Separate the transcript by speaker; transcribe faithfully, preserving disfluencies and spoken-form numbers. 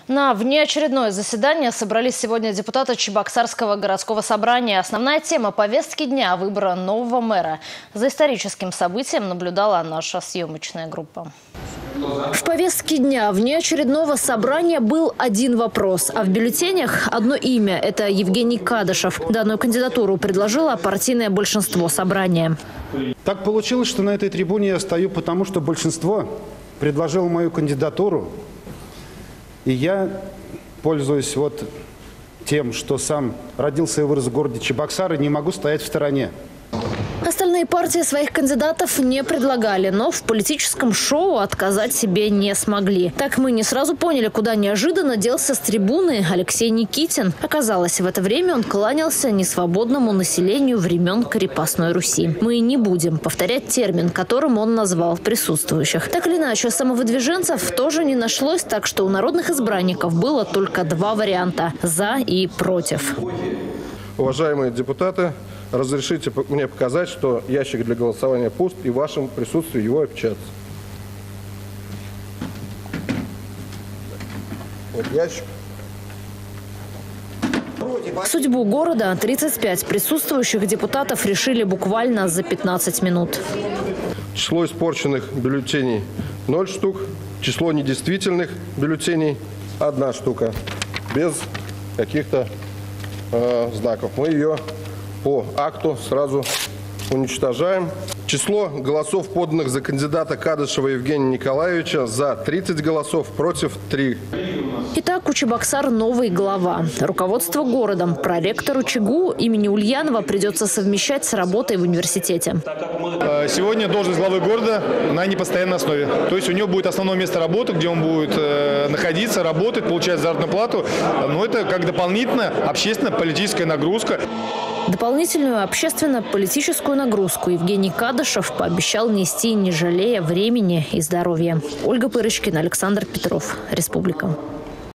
Speaker 1: На внеочередное заседание собрались сегодня депутаты Чебоксарского городского собрания. Основная тема повестки дня – выбора нового мэра. За историческим событием наблюдала наша съемочная группа. В повестке дня внеочередного собрания был один вопрос, а в бюллетенях одно имя – это Евгений Кадышев. Данную кандидатуру предложило партийное большинство собрания.
Speaker 2: Так получилось, что на этой трибуне я стою, потому что большинство предложило мою кандидатуру. И я, пользуясь вот тем, что сам родился и вырос в городе Чебоксары, не могу стоять в стороне.
Speaker 1: Остальные партии своих кандидатов не предлагали, но в политическом шоу отказать себе не смогли. Так мы не сразу поняли, куда неожиданно делся с трибуны Алексей Никитин. Оказалось, в это время он кланялся несвободному населению времен крепостной Руси. Мы не будем повторять термин, которым он назвал присутствующих. Так или иначе, самовыдвиженцев тоже не нашлось, так что у народных избранников было только два варианта – за и против.
Speaker 3: Уважаемые депутаты, разрешите мне показать, что ящик для голосования пуст, и в вашем присутствии его опечатать. Вот ящик.
Speaker 1: Судьбу города тридцать пять присутствующих депутатов решили буквально за пятнадцать минут.
Speaker 3: Число испорченных бюллетеней – ноль штук. Число недействительных бюллетеней – одна штука. Без каких-то э, знаков. Мы ее по акту сразу уничтожаем. Число голосов, поданных за кандидата Кадышева Евгения Николаевича, за тридцать голосов, против три.
Speaker 1: Итак, у Чебоксар новый глава. Руководство городом проректору ЧГУ имени Ульянова придется совмещать с работой в университете.
Speaker 4: Сегодня должность главы города на непостоянной основе. То есть у него будет основное место работы, где он будет э, находиться, работать, получать заработную плату. Но это как дополнительная общественно-политическая нагрузка.
Speaker 1: Дополнительную общественно-политическую нагрузку Евгений Кадышев пообещал нести, не жалея времени и здоровья. Ольга Пырочкина, Александр Петров. Республика.